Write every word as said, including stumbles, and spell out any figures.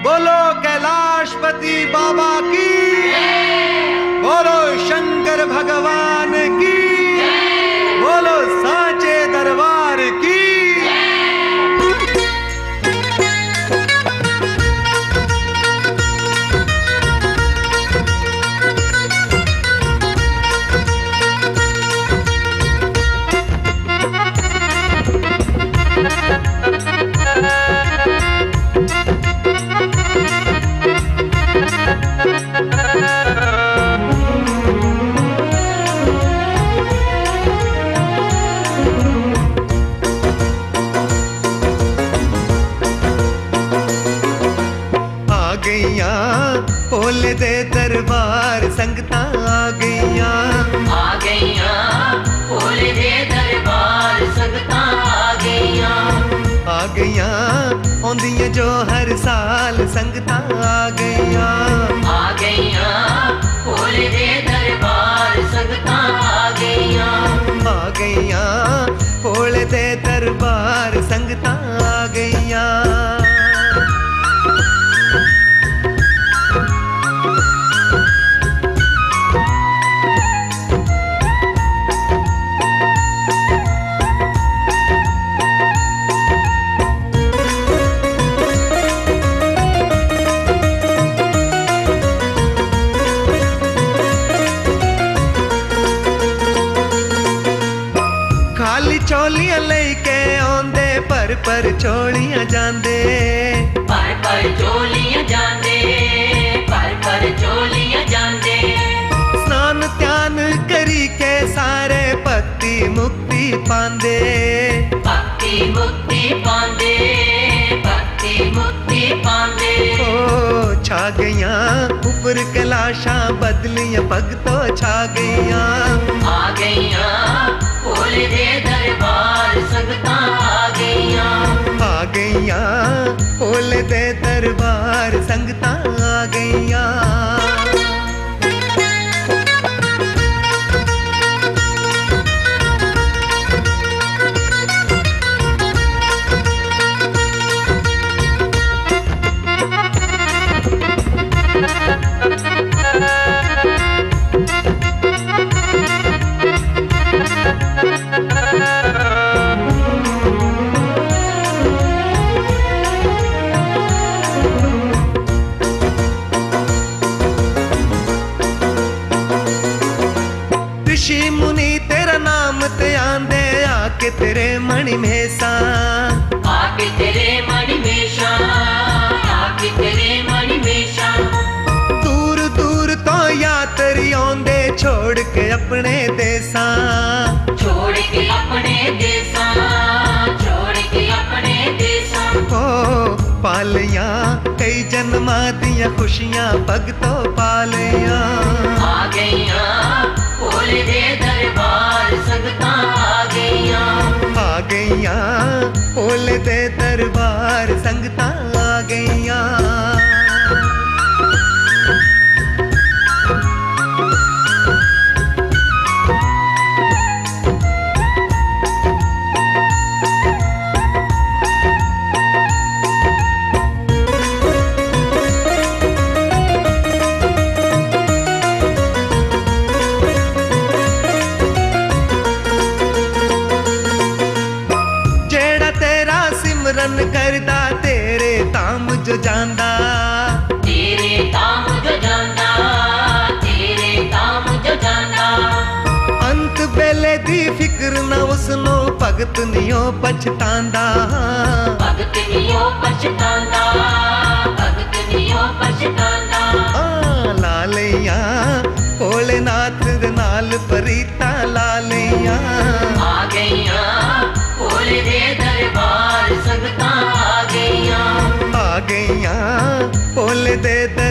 बोलो कैलाशपति बाबा की, बोलो शंकर भगवान की, बोलो सांचे दरबार की। बोल दे दरबार संगतां आ गईयां, आ गईयां। बोल दे दरबार संगतां आ गईयां, आ गईयां। आउंदियां जो हर साल संगतां आ गईयां, आ गईयां। बोल दे दरबार संगतां आ गईयां, आ गईयां। बोल दे दरबार संगतां आ गईयां। चोलियां लेके आंदे पर पर चोलियां जांदे, पर पर चोलियां जांदे, पर पर चोलियां जांदे। स्नान ध्यान करी के सारे भक्ति मुक्ति पांदे, भक्ति मुक्ति पांदे, भक्ति मुक्ति पांदे। ओ छा गईयां ऊपर कैलाशां बदलियां भगतों छा गईयां, आ गईयां। बोल दे दरबार संगतां आ गईयां, आ गईयां। बोल दे दरबार संगतां आ गईयां। ऋषि मुनि तेरा नाम ते आंदे आके तेरे मणि मेसा, आके तेरे मणि मेशा, आके तेरे मणि मेशा। दूर दूर तो यात्री आंदे छोड़ के अपने देसा, छोड़ के अपने देसा, छोड़ के अपने देसा। ओ पालियां कई जन्मां दियां खुशियां भगतों पालियां, आ गईयां। बोल दे दरबार संगतां आ गईयां, आ गईयां। बोल दे दरबार संगतां आ गईयां। सिमरन करदा तेरे धाम जो जांदा, तेरे धाम जो जांदा, तेरे धाम जो जांदा। अंत बेले दी फिक्र न उसनो भगत नियो पछतांदा, भगत नियो पछतांदा, भगत नियो पछतांदा। आ लालियां भोलेनाथ दे नाल परीता लालियां, आ गईयां। बोल दे दरबार संगतां आ गईयां, आ गईयां। बोल दे